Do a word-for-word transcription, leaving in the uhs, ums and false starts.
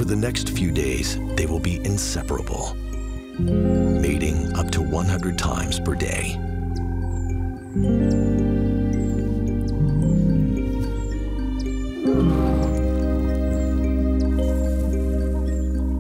the next few days, they will be inseparable, mating up to one hundred times per day.